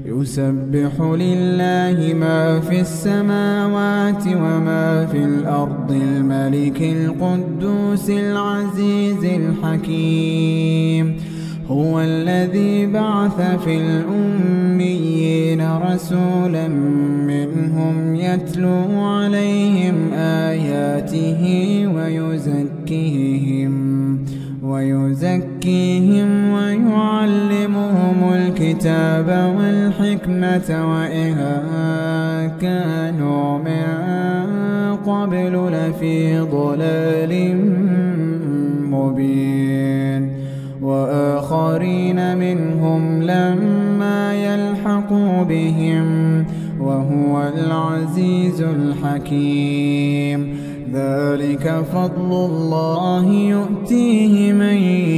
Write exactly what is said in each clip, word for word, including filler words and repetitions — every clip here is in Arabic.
يسبح لله ما في السماوات وما في الأرض الملك القدوس العزيز الحكيم. هو الذي بعث في الأميين رسولا منهم يتلو عليهم آياته ويزكيهم ويزكيهم ويعلمهم الكتاب والحكمة وإن كانوا من قبل لفي ضلال مبين. وآخرين منهم لما يلحقوا بهم وهو العزيز الحكيم. ذلك فضل الله يؤتيه من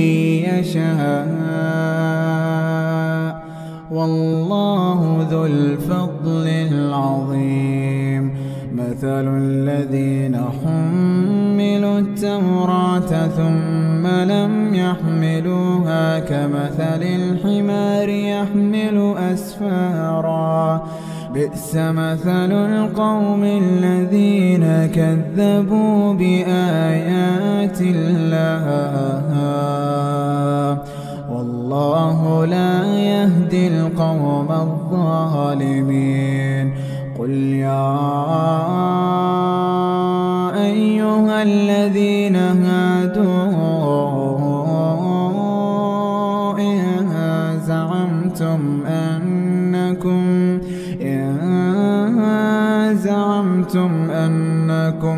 يشاء والله ذو الفضل العظيم. مثل الذين حملوا التوراة ثم لم يحملوها كمثل الحمار يحمل أسفارا بئس مثل القوم الذين كذبوا بآيات الله والله لا يهدي القوم الظالمين. قل يا أيها الذين هادوا إن زعمتم أنكم إن زعمتم أنكم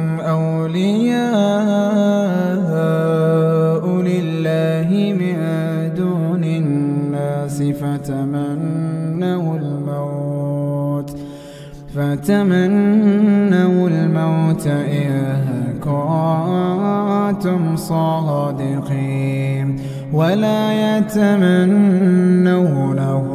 أولياء لله من دون الناس فتمنوا الموت فتمنوا الموت إن كنتم صادقين ولا يتمنونه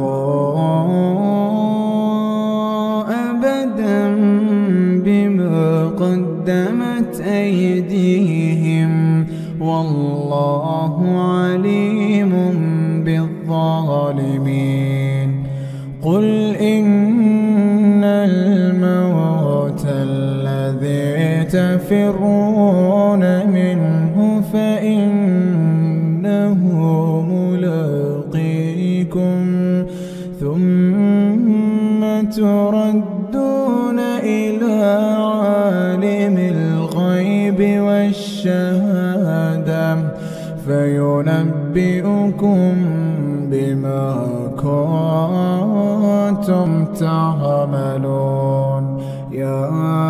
أبدا بما قدمت أيديهم والله عليم بالظالمين. قل إن الموت الذي تفرون منه فإنه ملاقيكم ثم تردون إلى عالم الغيب والشهادة فينبئكم بما كنتم تعملون. يا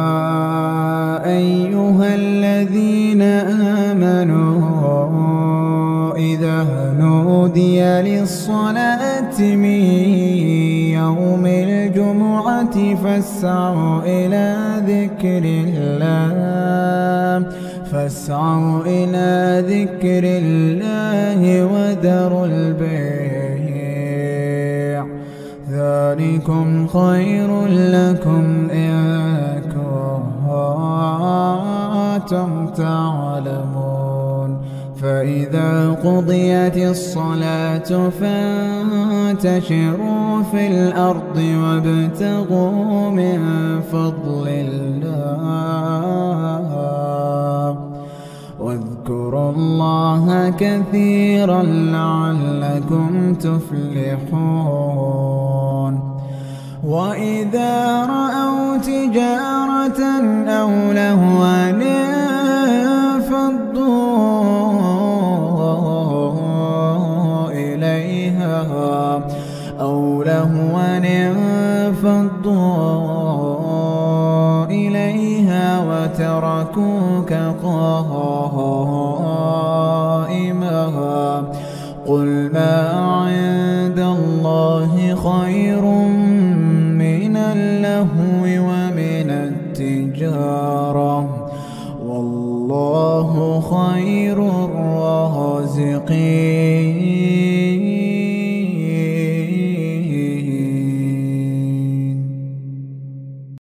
أيها الذين آمنوا إذا نودي للصلاة من يوم الجمعة فاسعوا إلى ذكر الله فاسعوا إلى ذكر الله وذروا البيع ذلكم خير لكم إن كنتم تعلمون. فإذا قضيت الصلاة فانتشروا في الأرض وابتغوا من فضل الله واذكروا الله كثيرا لعلكم تفلحون. وإذا رأوا تجارة أو لهوا انفضوا إليها أو لهوا انفضوا